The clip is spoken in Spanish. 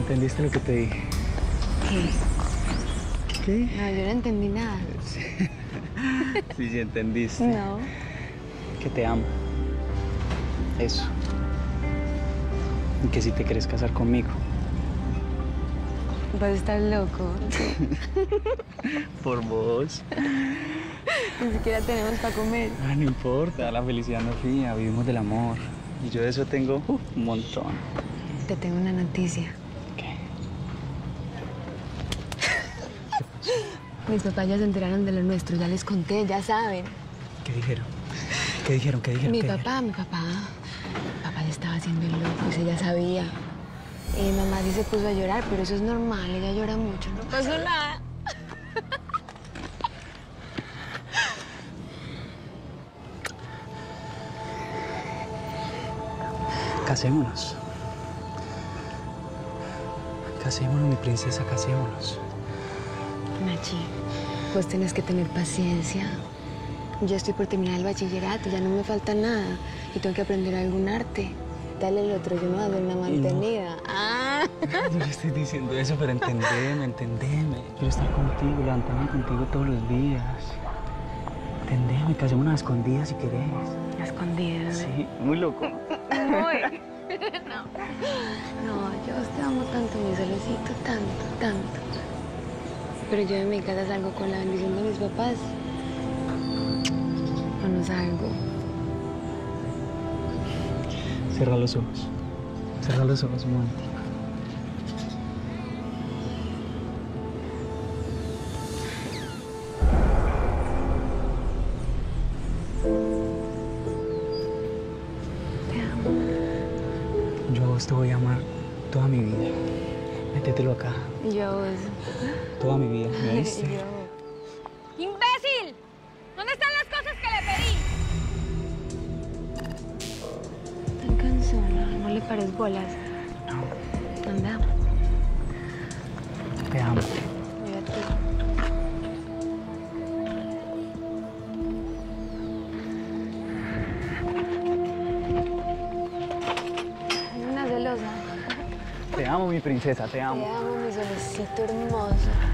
¿Entendiste lo que te dije? ¿Qué? ¿Qué? No, yo no entendí nada. Sí, entendiste. No. Que te amo. Eso. Y que si te quieres casar conmigo. Vas a estar loco. Por vos. Ni siquiera tenemos para comer. Ah, no importa, la felicidad no es fría, vivimos del amor. Y yo de eso tengo un montón. Te tengo una noticia. ¿Qué? Mis papás ya se enteraron de lo nuestro, ya les conté, ya saben. ¿Qué dijeron? ¿Qué dijeron? ¿Qué dijeron? Mi ¿Qué papá se estaba haciendo el loco, pues ella sabía. Y mamá sí se puso a llorar, pero eso es normal, ella llora mucho, no pasó nada. Casémonos. Casémonos, mi princesa, casémonos. Nachi, vos tenés que tener paciencia. Yo estoy por terminar el bachillerato, ya no me falta nada. Y tengo que aprender algún arte. Dale el otro, yo no voy a hacer una mantenida. No. Ah. Yo le estoy diciendo eso, pero entendeme. Quiero estar contigo, levantarme contigo todos los días. Entendeme, casémonos a escondidas si querés. A escondidas. Sí, muy loco. Muy. No, yo te amo tanto, mi solecito, tanto, tanto. Pero yo de mi casa salgo con la bendición de mis papás. O no salgo. Cierra los ojos. Cierra los ojos un momentico. Te amo. Yo a vos te voy a amar toda mi vida. Métetelo acá. Y yo a vos. Toda mi vida, ¿me Y oíste? yo a vos. ¡Imbécil! ¿Dónde están las cosas que le pedí? Tan cansona, no le pares bolas. No, Anda, te amo. mira tú. Es una celosa. Te amo, mi princesa, te amo. Te amo, mi solecito hermoso.